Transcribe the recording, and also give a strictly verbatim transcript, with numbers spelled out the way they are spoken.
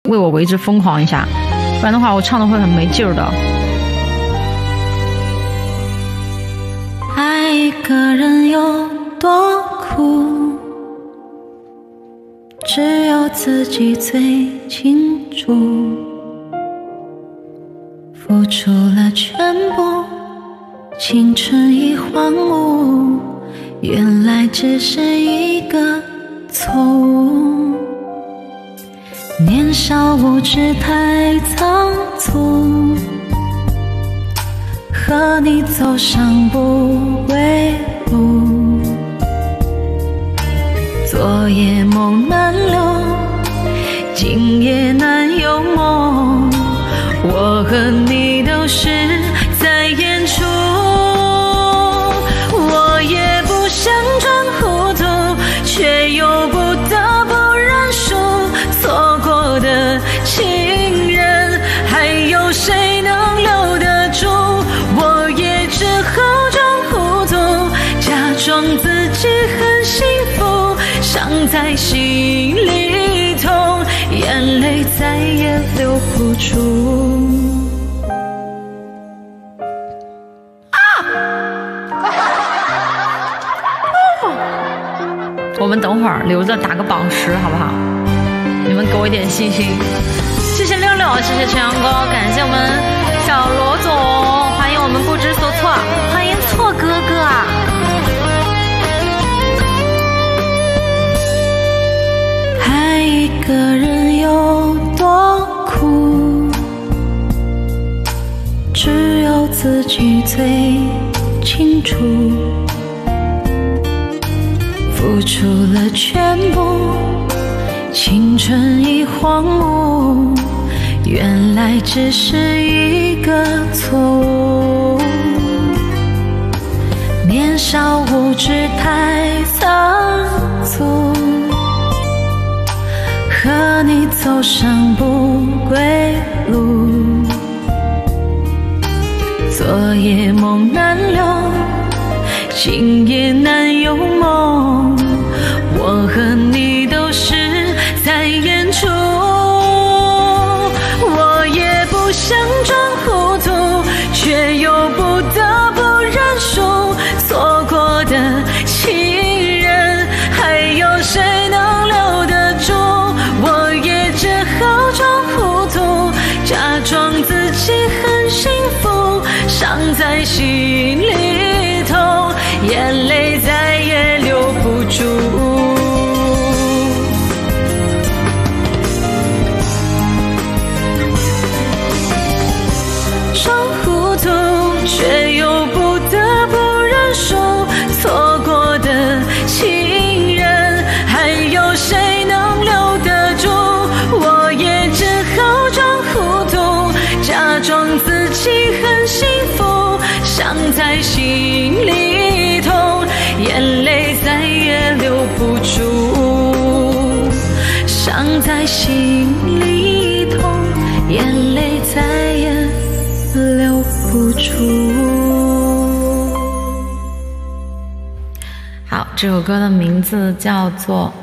为我为之疯狂一下，不然的话我唱的会很没劲儿的。 爱一个人有多苦，只有自己最清楚，付出了全部，青春已荒芜，原来只是一个错误。年少无知太仓促，和你走上不归路，昨夜梦难留，今夜难有梦，我和你都是在演出，我也不想装糊涂，却又不得不认输，错过的情人还有谁能留得住，我也只好装糊涂，假装自己很幸福，伤在心里痛，眼泪再也流不出。 我们等会儿留着打个榜十好不好？你们给我一点信心。谢谢六六，谢谢全阳哥，感谢我们小罗总，欢迎我们不知所措，欢迎错哥哥啊！ 爱一个人有多苦，只有自己最清楚，付出了全部，青春已荒芜，原来只是一个错误。年少无知太仓促，和你走上不归路，昨夜梦难留，今夜难有梦，我和你都是在演出，我也不想装糊涂，却又不得不认输，错过的情人还有谁能留得住，我也只好装糊涂，假装自己很幸福，伤在心里痛，眼泪再也留不住。装糊涂，却又不得不认输，错过的情人还有谁能留得住，我也只好装糊涂，假装自己很幸福，伤在心里痛，眼泪再也留不住，伤在心里痛，眼泪再也留不住。 好，这首歌的名字叫做